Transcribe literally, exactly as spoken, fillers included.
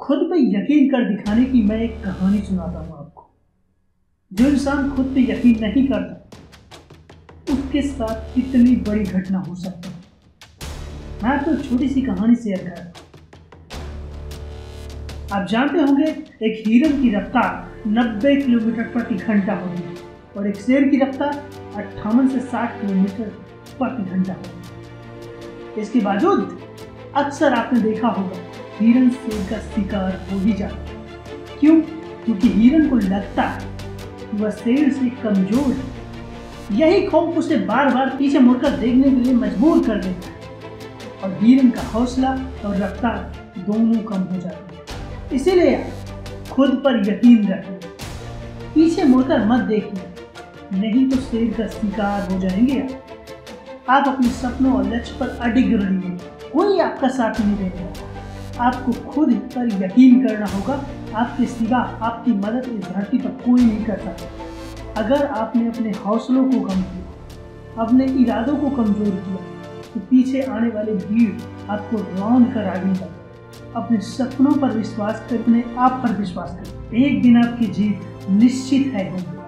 खुद पे यकीन कर दिखाने की मैं एक कहानी सुनाता हूँ आपको। जो इंसान खुद पे यकीन नहीं करता उसके साथ कितनी बड़ी घटना हो सकती है। मैं आपको एक छोटी सी कहानी शेयर कर रहा हूँ। आप जानते होंगे एक हिरन की रफ्तार नब्बे किलोमीटर प्रति घंटा होती है और एक शेर की रफ्तार अट्ठावन से साठ किलोमीटर प्रति घंटा होती है। इसके बावजूद अक्सर आपने देखा होगा हिरन शेर का शिकार हो ही जाता है। क्यों? क्योंकि हिरन को लगता है कि वह शेर से कमजोर है। यही खौफ उसे बार बार पीछे मुड़कर देखने के लिए मजबूर कर देता है और हिरन का हौसला और रफ्तार दोनों कम हो जाते हैं। इसीलिए खुद पर यकीन रखें, पीछे मुड़कर मत देखिए, नहीं तो शेर का शिकार हो जाएंगे आप। अपने सपनों और लक्ष्य पर अडिग रहिए, कोई आपका साथ नहीं देगा। आपको खुद पर यकीन करना होगा। आपके सिवा आपकी मदद इस धरती पर कोई नहीं कर सकता। अगर आपने अपने हौसलों को कम किया, अपने इरादों को कमजोर किया, तो पीछे आने वाली भीड़ आपको रौंद कर आगे बढ़े। अपने सपनों पर विश्वास कर, अपने आप पर विश्वास करें। एक दिन आपकी जीत निश्चित है होगी।